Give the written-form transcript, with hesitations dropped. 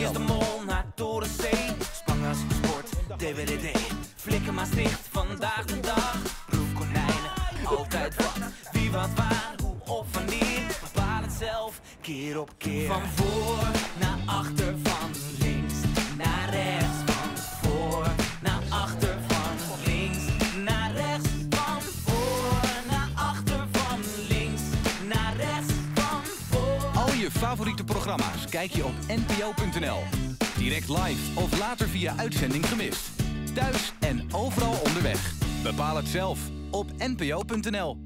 is de mol naar Torensee. Spangers, sport, DWDD. Flikken Maastricht, vandaag de dag. Proefkonijnen, altijd wat. Wie, wat, waar, hoe of wanneer. Bepaal het zelf, keer op keer. Van voor naar achter, van links naar rechts. Van voor naar achter, van links naar rechts. Van voor naar achter, van links naar rechts. Van voor. Al je favoriete programma's kijk je op npo.nl. Direct live of later via uitzending gemist. Thuis en overal onderweg. Bepaal het zelf op npo.nl.